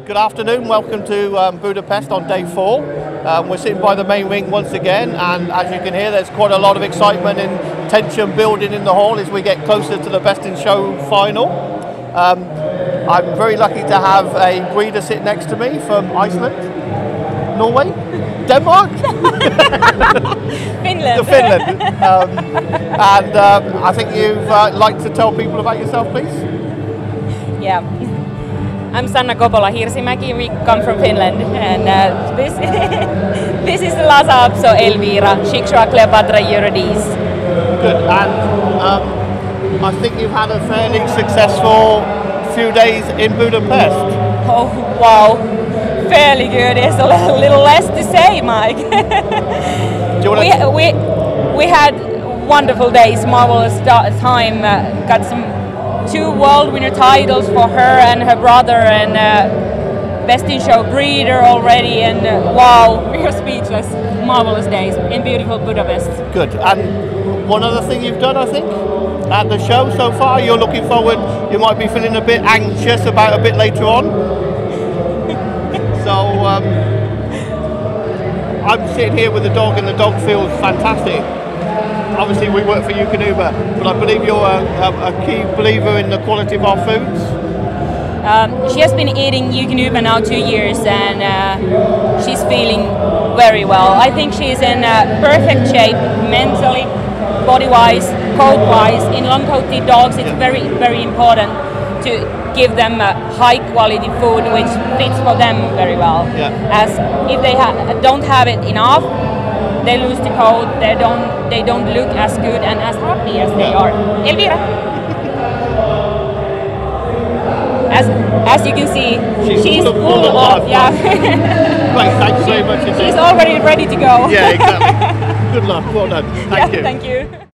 Good afternoon, welcome to Budapest on day 4. We're sitting by the main ring once again, and as you can hear there's quite a lot of excitement and tension building in the hall as we get closer to the Best in Show final. I'm very lucky to have a breeder sit next to me from Iceland, Norway, Denmark? Finland. Finland. I think you'd like to tell people about yourself, please? Yeah. I'm Sanna Kopola Hirsimäki, we come from Finland, and this is Lhasa Apso Elvira, Shiksua Cleopatra Eurydice. Good, and I think you've had a fairly successful few days in Budapest. Oh wow, fairly good. There's a little less to say, Mike. we had wonderful days, marvelous time, got some 2 world winner titles for her and her brother, and Best in Show breeder already, and wow, we are speechless. Marvelous days in beautiful Budapest. Good. And one other thing you've done, I think, at the show so far, you're looking forward, you might be feeling a bit anxious about a bit later on. So I'm sitting here with the dog, and the dog feels fantastic. Obviously we work for Eukanuba, but I believe you're a key believer in the quality of our foods. She has been eating Eukanuba now 2 years, and she's feeling very well. I think she's in perfect shape mentally, body-wise, coat-wise. In long-coated dogs it's very important to give them high-quality food which fits for them very well. Yeah. As if they don't have it enough, they lose the coat, they don't look as good and as happy as they are. Elvira! As you can see, she's full of yeah. Right, thanks very much indeed. She's already ready to go. Yeah, exactly. Good luck, well done. Thank you. Thank you.